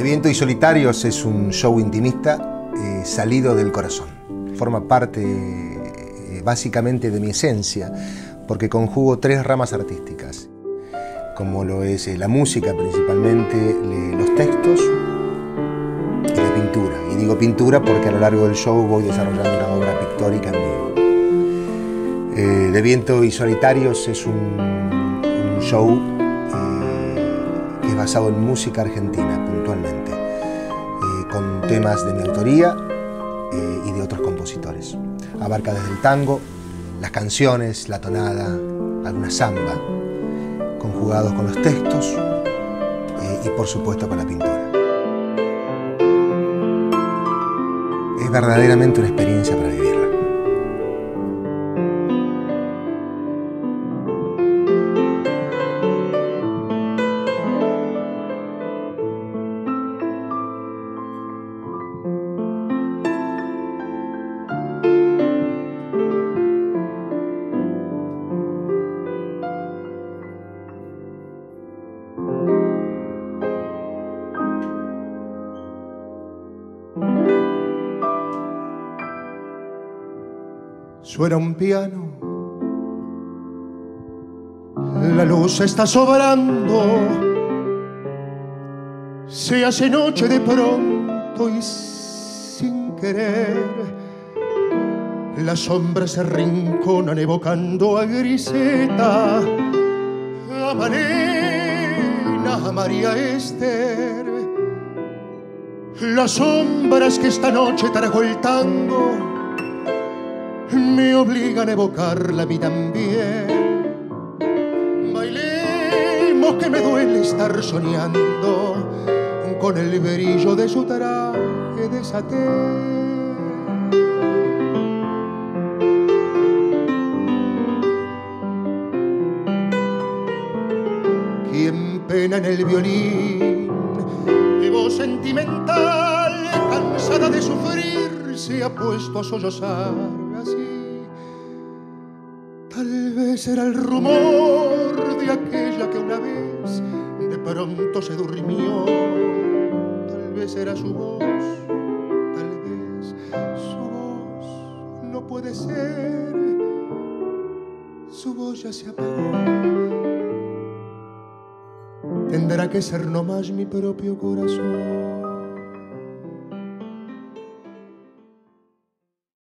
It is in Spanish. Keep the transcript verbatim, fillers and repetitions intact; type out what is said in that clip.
Viento y Solitarios es un show intimista eh, salido del corazón. Forma parte eh, básicamente de mi esencia, porque conjugo tres ramas artísticas, como lo es eh, la música principalmente, le, los textos y la pintura. Y digo pintura porque a lo largo del show voy desarrollando una obra pictórica en vivo. Eh, De Viento y Solitarios es un, un show eh, que es basado en música argentina puntualmente, eh, con temas de mi autoría eh, y de otros compositores. Abarca desde el tango, las canciones, la tonada, alguna samba, conjugados con los textos eh, y por supuesto con la pintura. Es verdaderamente una experiencia para vivirla. Suena un piano, la luz está sobrando, se hace noche de pronto y sin querer las sombras se arrinconan evocando a Griseta, a Malena, a María Esther. Las sombras que esta noche trajo el tango me obligan a evocar la vida también. Bailemos que me duele estar soñando con el brillo de su traje de satén. Quien pena en el violín, de voz sentimental, cansada de sufrir, se ha puesto a sollozar. Tal vez era el rumor de aquella que una vez de pronto se durmió. Tal vez era su voz, tal vez su voz no puede ser. Su voz ya se apagó. Tendrá que ser nomás mi propio corazón.